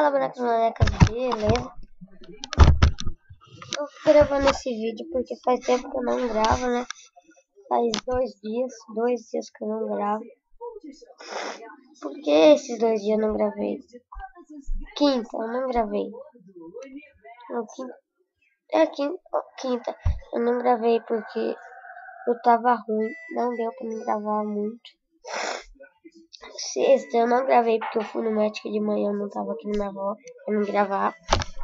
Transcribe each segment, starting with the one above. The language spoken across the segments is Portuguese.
Fala, bonecas, beleza? Tô gravando esse vídeo porque faz tempo que eu não gravo, né? Faz 2 dias que eu não gravo. Por que esses 2 dias eu não gravei? Quinta, eu não gravei. Não, quinta. Eu não gravei porque eu tava ruim. Não deu pra me gravar muito. Sexta, eu não gravei porque eu fui no médico de manhã. Eu não tava aqui na minha avó pra me gravar.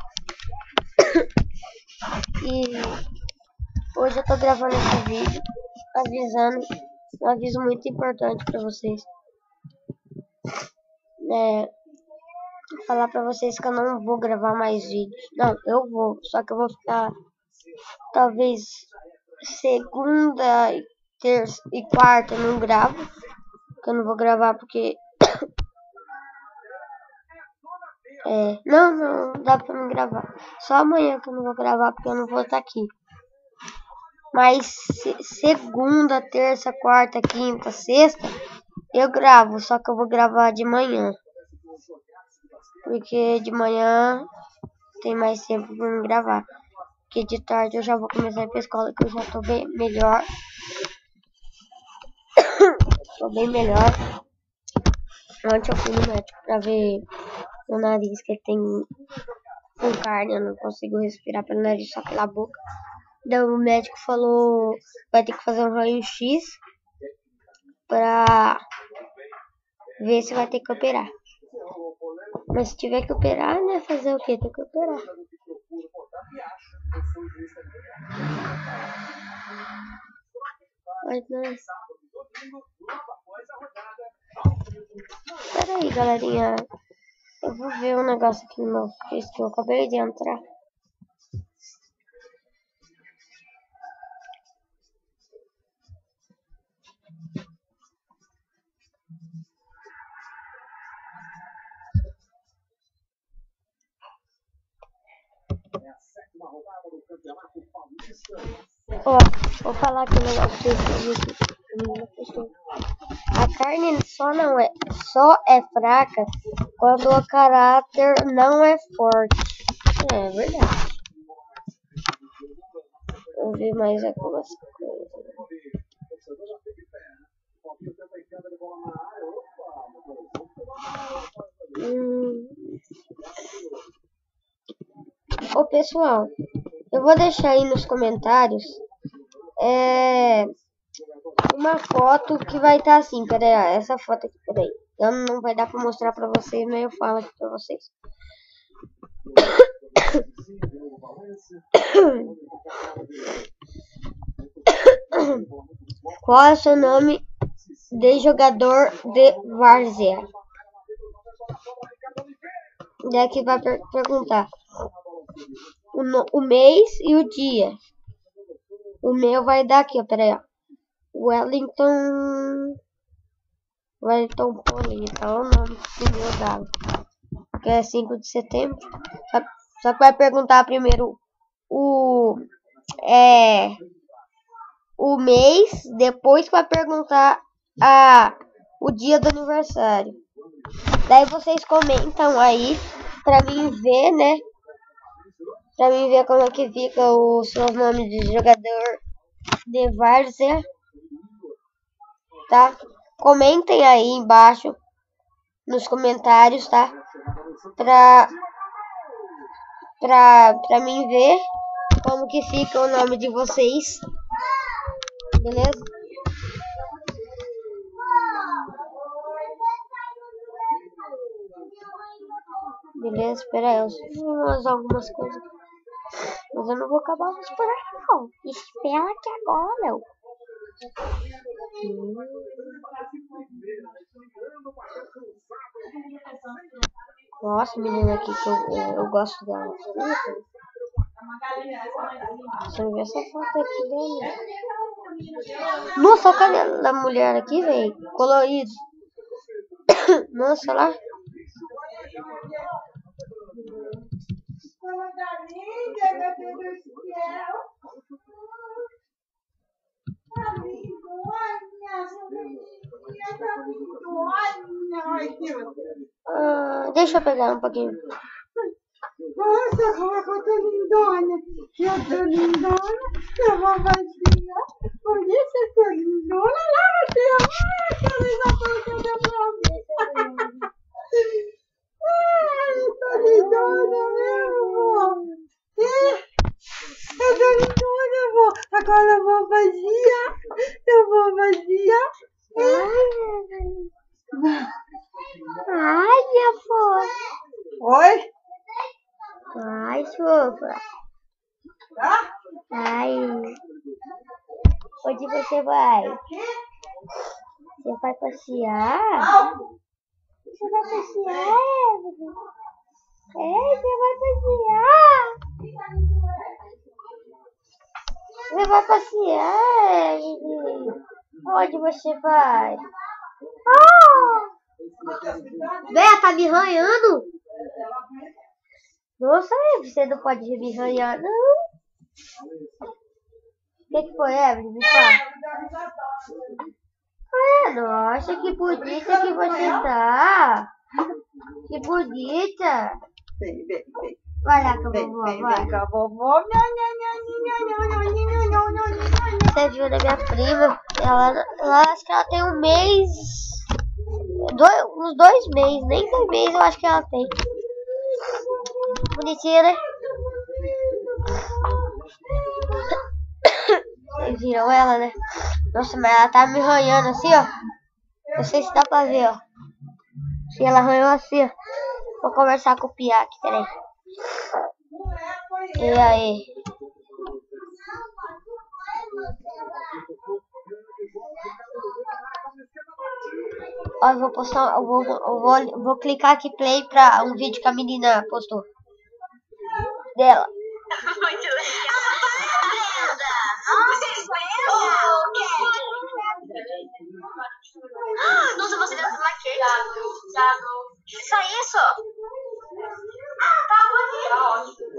E hoje eu tô gravando esse vídeo avisando um aviso muito importante pra vocês. Falar pra vocês que eu não vou gravar mais vídeos. Não, eu vou, só que eu vou ficar talvez segunda, terça e quarta eu não gravo. Que eu não vou gravar porque não dá pra me gravar. Só amanhã que eu não vou gravar porque eu não vou estar aqui. Mas segunda, terça, quarta, quinta, sexta eu gravo, só que eu vou gravar de manhã. Porque de manhã tem mais tempo pra me gravar. Porque de tarde eu já vou começar a ir pra escola, que eu já tô bem melhor. Tô bem melhor. Ontem eu fui no médico pra ver o nariz, que ele tem com carne, eu não consigo respirar pelo nariz, só pela boca. Daí o médico falou vai ter que fazer um raio-x pra ver se vai ter que operar. Mas se tiver que operar, né? Fazer o quê? Tem que operar. Mas não. Pera aí, galerinha. Eu vou ver um negócio aqui no meu Face que eu acabei de entrar. Ó, vou falar aqui um negócio que eu a carne só é fraca quando o caráter não é forte. É verdade. Vou ver mais algumas coisas. Ô pessoal, eu vou deixar aí nos comentários uma foto que vai estar assim, peraí, ó, essa foto aqui, peraí. Não vai dar pra mostrar pra vocês, mas eu falo aqui pra vocês. Qual é o seu nome de jogador de várzea? Daqui vai perguntar o mês e o dia. O meu vai dar aqui, ó, peraí, ó. Wellington Paulinho, tá o nome do meu dado. Que é 5 de setembro. Só que vai perguntar primeiro o mês, depois vai perguntar o dia do aniversário. Daí vocês comentam aí pra mim ver, né? Pra mim ver como é que fica os seus nomes de jogador de várzea, tá? Comentem aí embaixo nos comentários, tá? Pra mim ver como que fica o nome de vocês, beleza? Beleza, espera aí, eu vou fazer algumas coisas. Mas eu não vou acabar mais por aqui, não. Espera que agora, meu. Nossa, menina aqui que eu gosto dela. Deixa eu ver essa foto aqui dele. Nossa, olha o cabelo da mulher aqui, velho. Colorido. Nossa, lá. Deixa eu pegar um pouquinho. Nossa, como é que eu tô lindona. Eu tô lindona, eu vou vazia. Por isso eu tô lindona. Lá você, que linda coisa da minha vida. Eu tô lindona mesmo, amor. Eu tô lindona, amor. Agora eu vou vazia. Eu vou vazia. Ai, minha fofa. Oi? Ai, fofa. Tá? Ai. Onde você vai? Você vai passear? Você vai passear, Evelyn? Você vai passear? Você vai passear, Evelyn? Onde você vai? Véia, tá me arranhando? Nossa, você não pode me arranhar, não. O que foi, Evelyn? Me fala. Nossa, que bonita que você tá. Que bonita. Vem. Vai lá com a vovó, vai. Vem com a vovó. Você viu da minha prima? Ela acho que ela tem um mês. Uns 2 meses, nem 2 meses eu acho que ela tem. Bonitinha, né? Vocês viram ela, né? Nossa, mas ela tá me arranhando assim, ó. Não sei se dá pra ver, ó. Se ela arranhou assim, ó. Vou conversar com o Pia aqui, peraí. E aí? Ó, eu vou postar, eu vou clicar aqui play pra um vídeo que a menina postou. Dela. Muito legal. Nossa, você deu uma queijo. Só isso? Tá bonito. Tá ótimo.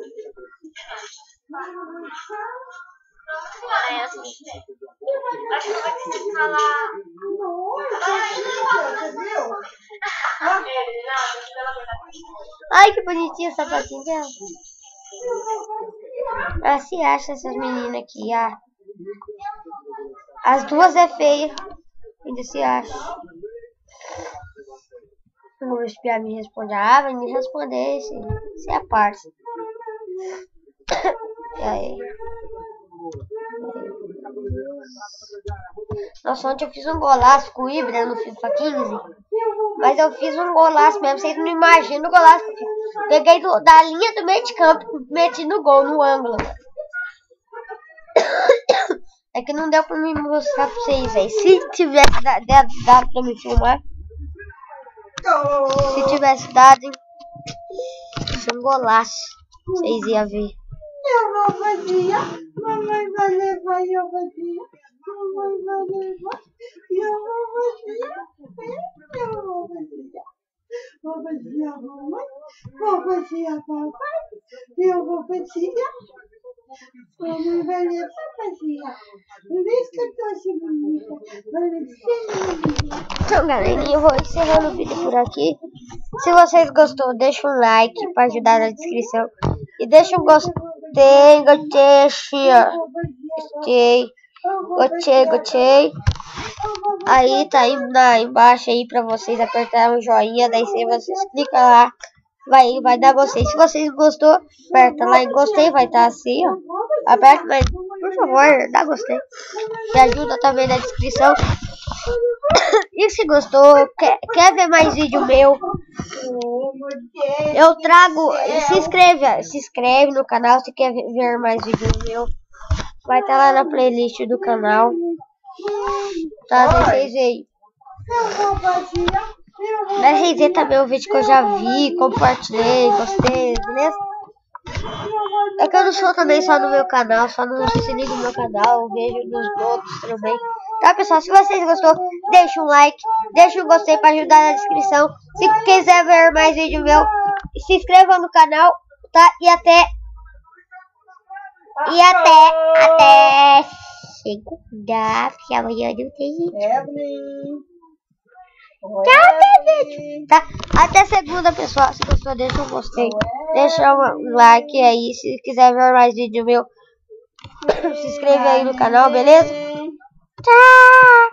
Parece. Acho que vai ter que falar. Ai, que bonitinha essa sapatinho dela. Ela se acha, essas meninas aqui, ah. As duas é feia. Ainda se acha. Vamos ver se o Pia me responde. Ah, vai me responder. Se é a parte. E aí? Nossa, ontem eu fiz um golaço com o Ibra no FIFA 15. Mas eu fiz um golaço mesmo. Vocês não imaginam o golaço que eu fiz. Peguei da linha do meio de campo, meti no gol, no ângulo. É que não deu pra me mostrar pra vocês aí. Se tivesse dado pra me filmar. Se tivesse dado um golaço, vocês iam ver. Eu vou vazia. Mamãe vai levar e eu vazia. Mamãe vai levar e eu vou vazia. Eu vou vazia. Vou vazia, mamãe. Vou vazia, papai. Eu vou vazia. Mamãe vai levar vazia. Por isso que eu tô assim bonita. Vai levar. Então, galerinha, eu vou encerrando o vídeo por aqui. Se vocês gostou, deixa um like para ajudar na descrição. E deixa um gostei. Aí tá aí embaixo aí pra vocês apertar um joinha. Daí se vocês clicam lá, vai dar vocês. Se vocês gostou, aperta lá em gostei, vai estar assim, ó. Aperta, mas por favor, dá gostei. Que ajuda também na descrição. E se gostou, quer ver mais vídeo meu? Eu trago, se inscreve no canal se quer ver mais vídeo meu. Vai estar lá na playlist do canal. Tá, vocês aí. Mas vocês verem também o vídeo que eu já vi, compartilhei, gostei, beleza? É que eu não sou também só no meu canal, só no sininho do meu canal, eu vejo nos outros também. Tá, pessoal, se vocês gostou, deixa um like, deixa um gostei para ajudar na descrição. Se quiser ver mais vídeo meu, se inscreva no canal, tá? E até segunda, porque amanhã não tem vídeo. Tchau, até vídeo. Tá? Até segunda, pessoal. Se gostou, deixa um gostei. Deixa um like aí. Se quiser ver mais vídeo meu, se inscreve aí no canal, beleza? Tchau.